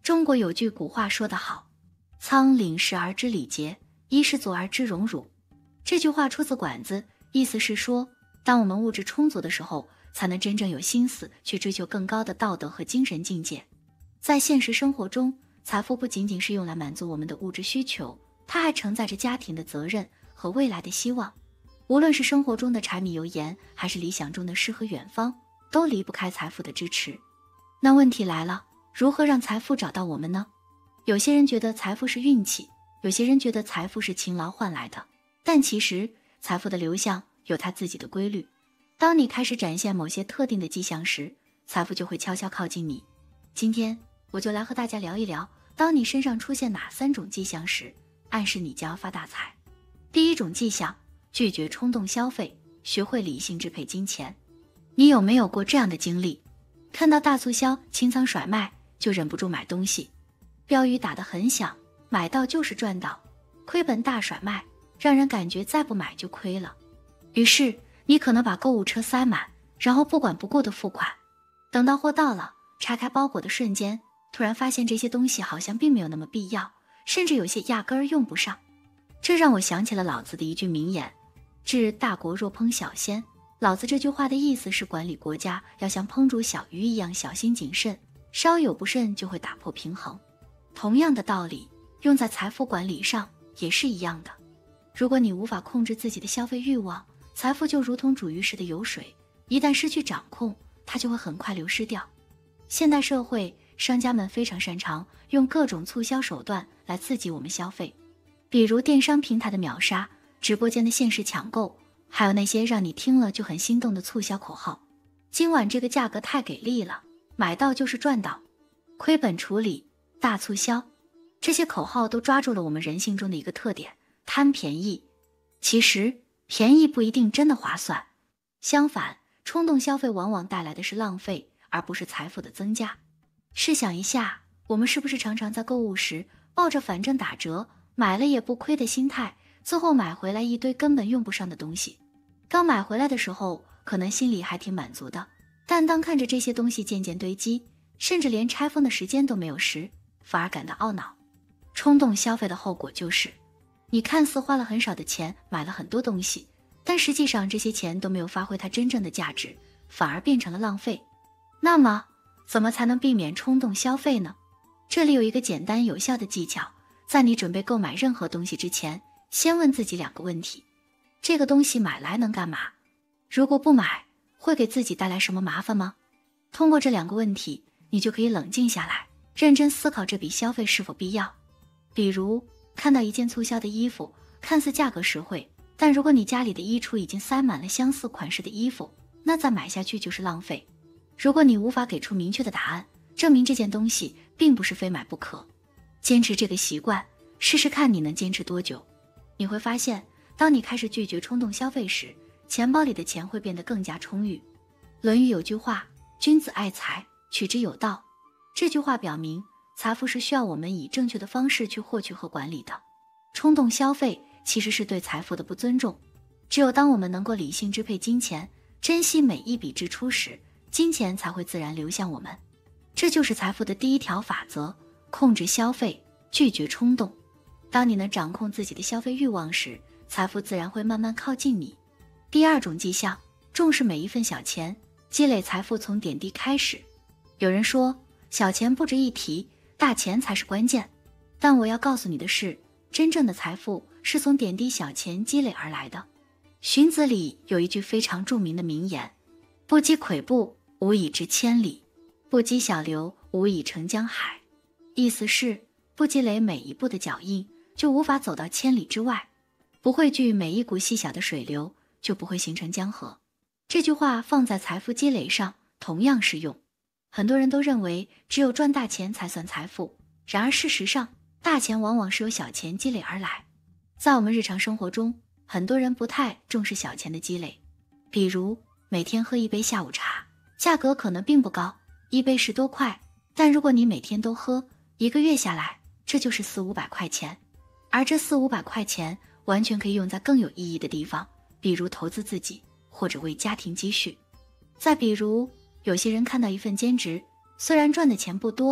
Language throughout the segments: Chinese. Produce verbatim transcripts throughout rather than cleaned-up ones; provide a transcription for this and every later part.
中国有句古话说得好，仓廪实而知礼节，衣食足而知荣辱。这句话出自管子，意思是说，当我们物质充足的时候，才能真正有心思去追求更高的道德和精神境界。在现实生活中，财富不仅仅是用来满足我们的物质需求，它还承载着家庭的责任和未来的希望。无论是生活中的柴米油盐，还是理想中的诗和远方，都离不开财富的支持。那问题来了，如何让财富找到我们呢？有些人觉得财富是运气，有些人觉得财富是勤劳换来的，但其实财富的流向有它自己的规律。当你开始展现某些特定的迹象时，财富就会悄悄靠近你。今天我就来和大家聊一聊，当你身上出现哪三种迹象时，暗示你将要发大财。第一种迹象，拒绝冲动消费，学会理性支配金钱。你有没有过这样的经历？看到大促销清仓甩卖，就忍不住买东西，标语打得很响，买到就是赚到，亏本大甩卖，让人感觉再不买就亏了。于是你可能把购物车塞满，然后不管不顾的付款。等到货到了，拆开包裹的瞬间，突然发现这些东西好像并没有那么必要，甚至有些压根儿用不上。这让我想起了老子的一句名言，治大国若烹小鲜。老子这句话的意思是，管理国家要像烹煮小鱼一样小心谨慎，稍有不慎就会打破平衡。同样的道理，用在财富管理上也是一样的。如果你无法控制自己的消费欲望，财富就如同煮鱼时的油水，一旦失去掌控，它就会很快流失掉。现代社会，商家们非常擅长用各种促销手段来刺激我们消费，比如电商平台的秒杀，直播间的限时抢购，还有那些让你听了就很心动的促销口号。今晚这个价格太给力了，买到就是赚到，亏本处理，大促销，这些口号都抓住了我们人性中的一个特点，贪便宜。其实便宜不一定真的划算，相反，冲动消费往往带来的是浪费，而不是财富的增加。试想一下，我们是不是常常在购物时抱着反正打折，买了也不亏的心态，最后买回来一堆根本用不上的东西。刚买回来的时候，可能心里还挺满足的，但当看着这些东西渐渐堆积，甚至连拆封的时间都没有时，反而感到懊恼。冲动消费的后果就是，你看似花了很少的钱买了很多东西，但实际上这些钱都没有发挥它真正的价值，反而变成了浪费。那么，怎么才能避免冲动消费呢？这里有一个简单有效的技巧，在你准备购买任何东西之前，先问自己两个问题：这个东西买来能干嘛？如果不买，会给自己带来什么麻烦吗？通过这两个问题，你就可以冷静下来，认真思考这笔消费是否必要。比如，看到一件促销的衣服，看似价格实惠，但如果你家里的衣橱已经塞满了相似款式的衣服，那再买下去就是浪费。如果你无法给出明确的答案，证明这件东西并不是非买不可。坚持这个习惯，试试看你能坚持多久。你会发现，当你开始拒绝冲动消费时，钱包里的钱会变得更加充裕。论语有句话，君子爱财，取之有道。这句话表明，财富是需要我们以正确的方式去获取和管理的。冲动消费其实是对财富的不尊重。只有当我们能够理性支配金钱，珍惜每一笔支出时，金钱才会自然流向我们。这就是财富的第一条法则，控制消费，拒绝冲动。当你能掌控自己的消费欲望时，财富自然会慢慢靠近你。第二种迹象，重视每一份小钱，积累财富从点滴开始。有人说，小钱不值一提，大钱才是关键。但我要告诉你的是，真正的财富是从点滴小钱积累而来的。荀子里有一句非常著名的名言，不积跬步，无以至千里；不积小流，无以成江海。意思是，不积累每一步的脚印，就无法走到千里之外；不汇聚每一股细小的水流，就不会形成江河。这句话放在财富积累上同样适用。很多人都认为只有赚大钱才算财富，然而事实上，大钱往往是由小钱积累而来。在我们日常生活中，很多人不太重视小钱的积累。比如，每天喝一杯下午茶，价格可能并不高，一杯十多块，但如果你每天都喝，一个月下来，这就是四五百块钱。而这四五百块钱完全可以用在更有意义的地方，比如投资自己，或者为家庭积蓄。再比如，有些人看到一份兼职，虽然赚的钱不多，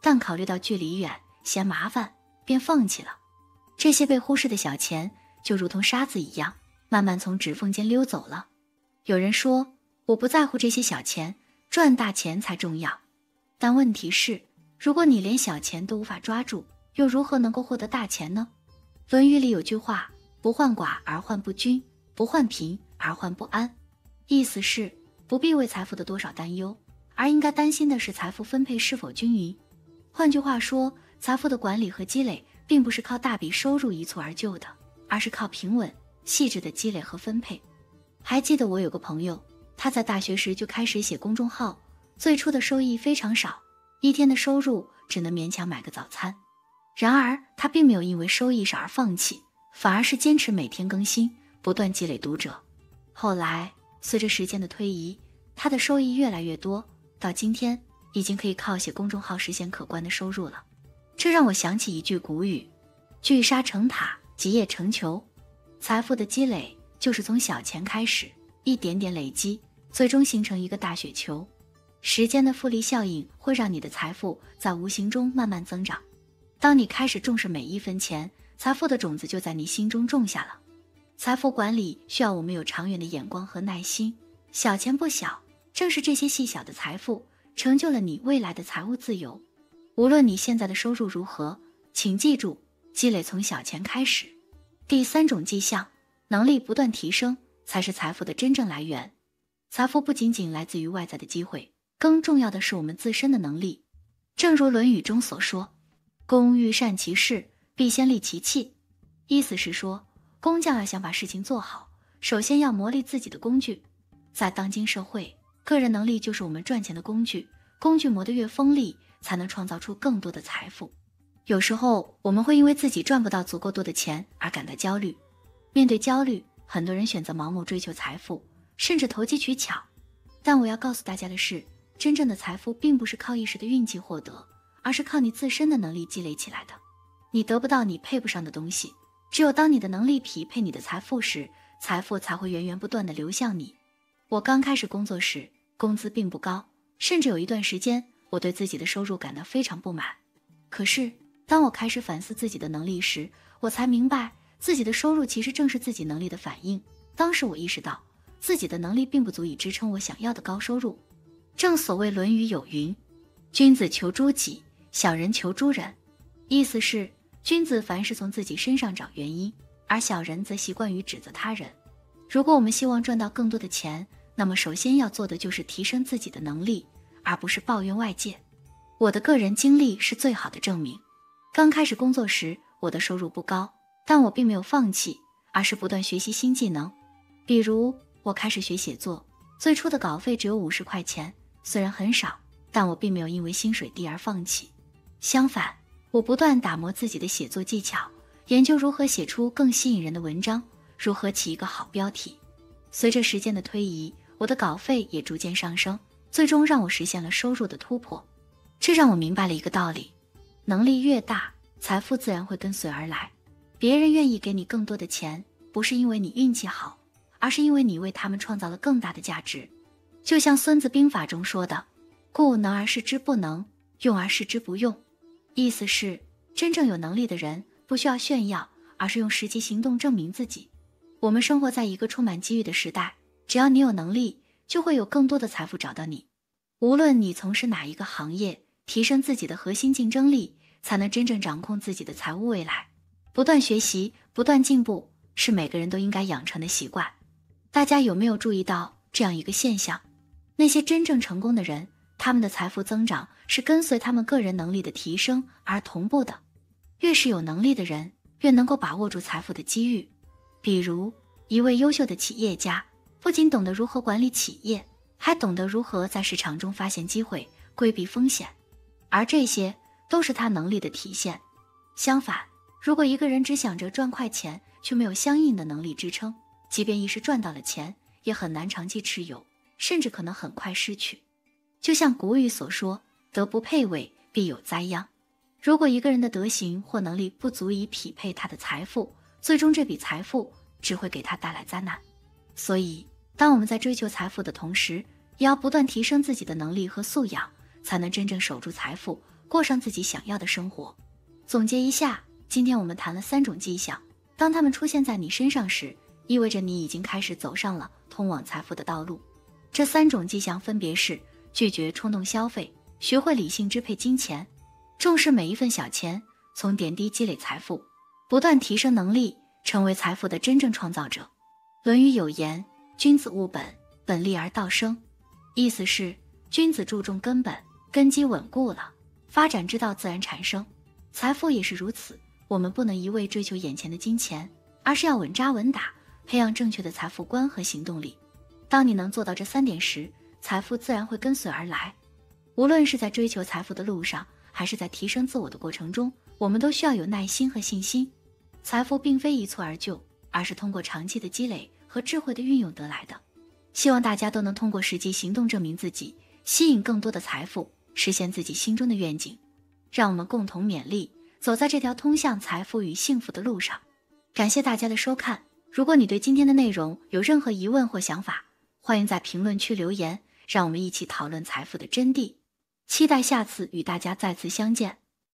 但考虑到距离远，嫌麻烦，便放弃了。这些被忽视的小钱，就如同沙子一样，慢慢从指缝间溜走了。有人说，我不在乎这些小钱，赚大钱才重要。但问题是，如果你连小钱都无法抓住，又如何能够获得大钱呢？《论语》里有句话，不患寡而患不均，不患贫而患不安。意思是，不必为财富的多少担忧，而应该担心的是财富分配是否均匀。换句话说，财富的管理和积累并不是靠大笔收入一蹴而就的，而是靠平稳、细致的积累和分配。还记得我有个朋友，他在大学时就开始写公众号，最初的收益非常少，一天的收入只能勉强买个早餐。然而他并没有因为收益少而放弃，反而是坚持每天更新，不断积累读者。后来随着时间的推移，他的收益越来越多，到今天已经可以靠写公众号实现可观的收入了。这让我想起一句古语，聚沙成塔，集腋成裘。财富的积累就是从小钱开始，一点点累积，最终形成一个大雪球。时间的复利效应会让你的财富在无形中慢慢增长。当你开始重视每一分钱，财富的种子就在你心中种下了。财富管理需要我们有长远的眼光和耐心，小钱不小，正是这些细小的财富成就了你未来的财务自由。无论你现在的收入如何，请记住，积累从小钱开始。第三种迹象，能力不断提升才是财富的真正来源。财富不仅仅来自于外在的机会，更重要的是我们自身的能力。正如《论语》中所说，工欲善其事，必先利其器。意思是说，工匠要想把事情做好，首先要磨砺自己的工具。在当今社会，个人能力就是我们赚钱的工具，工具磨得越锋利，才能创造出更多的财富。有时候我们会因为自己赚不到足够多的钱而感到焦虑。面对焦虑，很多人选择盲目追求财富，甚至投机取巧。但我要告诉大家的是，真正的财富并不是靠一时的运气获得，而是靠你自身的能力积累起来的。你得不到你配不上的东西，只有当你的能力匹配你的财富时，财富才会源源不断地流向你。我刚开始工作时，工资并不高，甚至有一段时间，我对自己的收入感到非常不满。可是当我开始反思自己的能力时，我才明白自己的收入其实正是自己能力的反应。当时我意识到，自己的能力并不足以支撑我想要的高收入。正所谓《论语》有云，君子求诸己，小人求诸人。意思是，君子凡是从自己身上找原因，而小人则习惯于指责他人。如果我们希望赚到更多的钱，那么首先要做的就是提升自己的能力，而不是抱怨外界。我的个人经历是最好的证明。刚开始工作时，我的收入不高，但我并没有放弃，而是不断学习新技能。比如我开始学写作，最初的稿费只有五十块钱，虽然很少，但我并没有因为薪水低而放弃。相反，我不断打磨自己的写作技巧，研究如何写出更吸引人的文章，如何起一个好标题。随着时间的推移，我的稿费也逐渐上升，最终让我实现了收入的突破。这让我明白了一个道理，能力越大，财富自然会跟随而来。别人愿意给你更多的钱，不是因为你运气好，而是因为你为他们创造了更大的价值。就像《孙子兵法》中说的，故能而示之不能，用而示之不用。意思是，真正有能力的人不需要炫耀，而是用实际行动证明自己。我们生活在一个充满机遇的时代，只要你有能力，就会有更多的财富找到你。无论你从事哪一个行业，提升自己的核心竞争力，才能真正掌控自己的财务未来。不断学习，不断进步，是每个人都应该养成的习惯。大家有没有注意到这样一个现象？那些真正成功的人，他们的财富增长是跟随他们个人能力的提升而同步的。越是有能力的人，越能够把握住财富的机遇。比如一位优秀的企业家，不仅懂得如何管理企业，还懂得如何在市场中发现机会，规避风险，而这些都是他能力的体现。相反，如果一个人只想着赚快钱，却没有相应的能力支撑，即便一时赚到了钱，也很难长期持有，甚至可能很快失去。就像古语所说，德不配位，必有灾殃。如果一个人的德行或能力不足以匹配他的财富，最终这笔财富只会给他带来灾难。所以当我们在追求财富的同时，也要不断提升自己的能力和素养，才能真正守住财富， 过上自己想要的生活。总结一下，今天我们谈了三种迹象，当它们出现在你身上时，意味着你已经开始走上了通往财富的道路。这三种迹象分别是：拒绝冲动消费，学会理性支配金钱，重视每一份小钱，从点滴积累财富，不断提升能力，成为财富的真正创造者。《论语》有言：君子务本，本立而道生。意思是，君子注重根本，根基稳固了，发展之道自然产生。财富也是如此，我们不能一味追求眼前的金钱，而是要稳扎稳打，培养正确的财富观和行动力。当你能做到这三点时，财富自然会跟随而来。无论是在追求财富的路上，还是在提升自我的过程中，我们都需要有耐心和信心。财富并非一蹴而就，而是通过长期的积累和智慧的运用得来的。希望大家都能通过实际行动证明自己，吸引更多的财富，实现自己心中的愿景。让我们共同勉励，走在这条通向财富与幸福的路上。感谢大家的收看，如果你对今天的内容有任何疑问或想法，欢迎在评论区留言，让我们一起讨论财富的真谛。期待下次与大家再次相见。